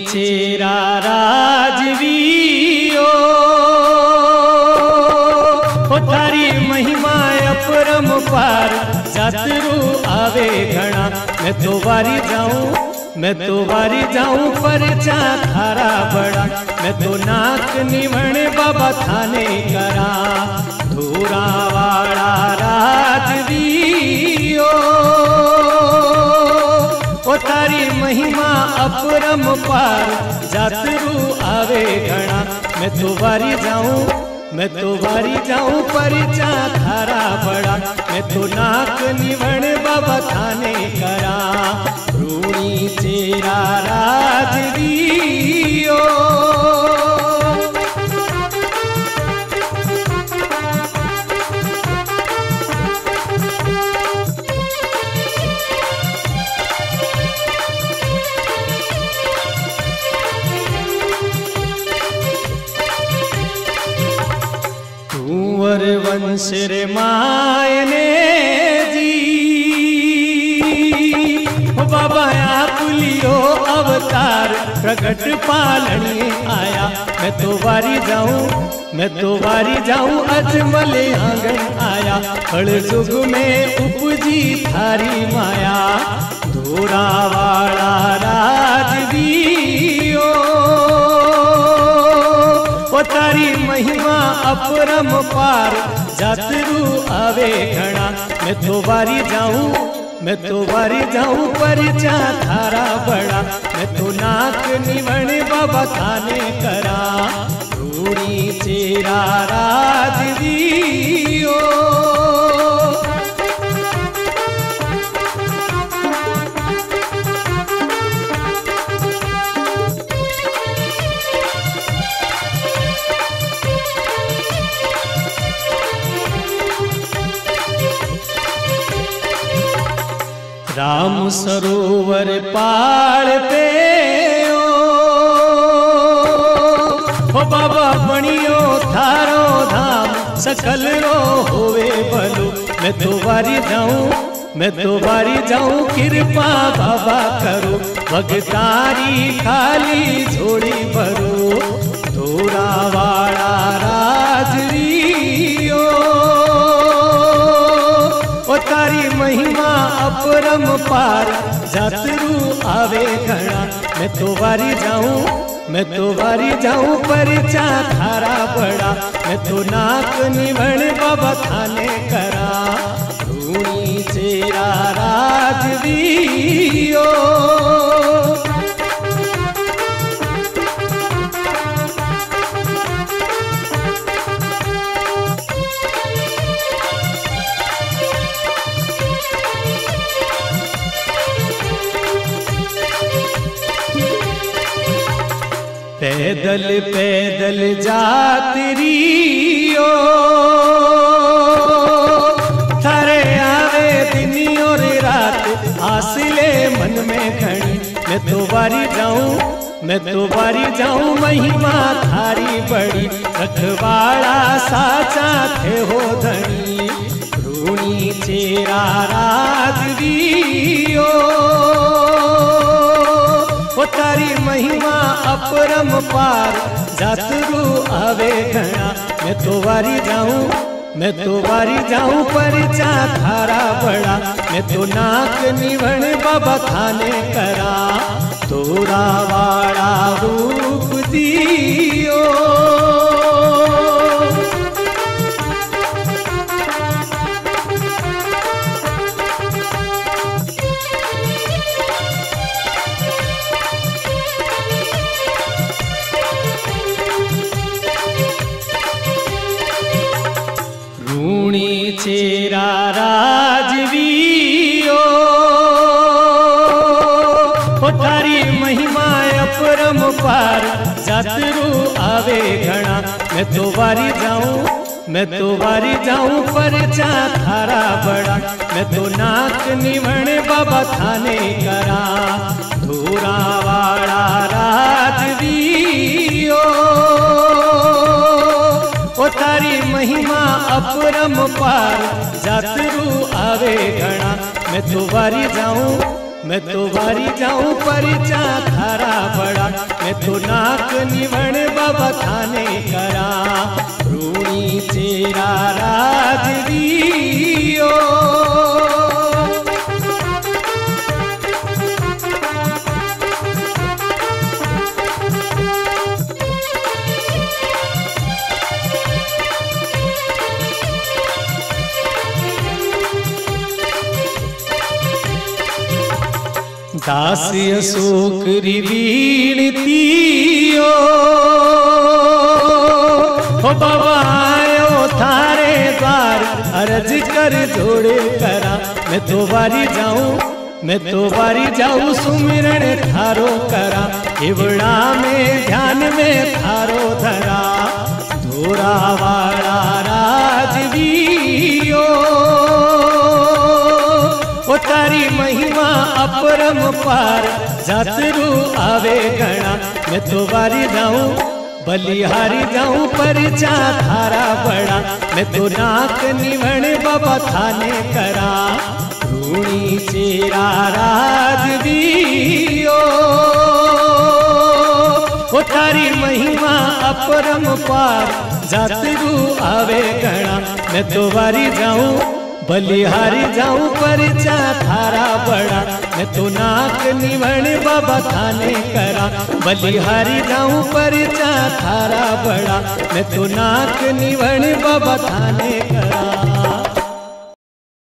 चेरा राजवीओ थारी महिमा अपरम पार जातरू आवे घना। मैं तो वारी जाऊं परचा थारा बड़ा। मैं तो नाक निवण बाबा थाने करा। धूरा वाला राजवीओ तारी महिमा अपरम पार जातरू आवे घना। मैं तो वारी जाऊं परचा थारा बड़ा। मैं तो नाक निवण बाबा थाने करा। रूणी चेरा राजवीओ कुंवर वंश रे मायने जी बाबा आप लियो अवतार प्रकट पालने आया। मैं तो वारी जाऊं अजमल आंगन आया। फल जुग में उपजी थारी माया। धोरा वाला राजवीओ तारी महिमा अपरम पार जातरू आवे घना। मैं तो वारी जाऊं परचा थारा बड़ा। मैं तो नाक निवण बाबा थाने करा। रूणी चेरा राजवीओ राम सरोवर पाल पे ओ बाबा बणियो थारो धाम सकल रो होवे भलो। मैं तो वारी जाऊं कृपा बाबा करो। भगतारी खाली झोड़ी भरो। धोरा वाला राजवीओ तारी महिमा अपरम पार जातरू आवे घना। मैं तो वारी जाऊं परचा थारा बड़ा। मैं तो नाक निवण बाबा थाने करा। रूणी चेरा राजवीओ पैदल पैदल जातरियो थारे आवे दिन और रात आसले मन में घनी। मैं तो वारी जाऊं महिमा थारी बड़ी। रखवाड़ा साचा थे हो धनी। रूणी चेरा राजवीओ तारी महिमा अपरम पार जातरू आवे घना। मैं तो वारी जाऊं परचा थारा बड़ा। मैं तो नाक निवण बाबा थाने करा। तोरा वाड़ा रूप दियो चेरा राजवीओ थारी महिमा अपरम पार जातरू आवे घना। मैं तो वारी जाऊं परचा थारा बड़ा। मैं तो नाक निवण बाबा थाने करा। धोरा वाला राजवीओ तारी महिमा अपरम पार जातरू आवे घना। मैं तो मैं तो वारी जाऊं परिचा थारा बड़ा, मैं तो नाक निवण बाबा थाने करा, रूणी चेरा राजवीओ। दास अशोक वीणतियो हो बाबा आयो थारे द्वार, अर्ज कर जोड़े करा, मैं तो वारी जाऊं, मैं तो वारी जाऊं सुमिरन थारो करा, एवड़ा में ध्यान में थारो धरा, धोरा वाला राजवीओ। ओ तारी महिमा अपरम पार, जातरू आवे गणा, मैं तो वारी जाऊं बलिहारी जाऊं परिचा थारा बड़ा, मैं तो नाक निवण बाबा थाने करा, रूणी चेरा राजवीओ। ओ तारी महिमा अपरम पार, जातरू आवे गणा, मैं तो वारी जाऊं बलिहारी जाऊं परिचा थारा बड़ा, मैं तो नाक निवण बाबा थाने करा, बलिहारी जाऊं परिचा थारा बड़ा, मैं तो नाक निवण बाबा थाने करा।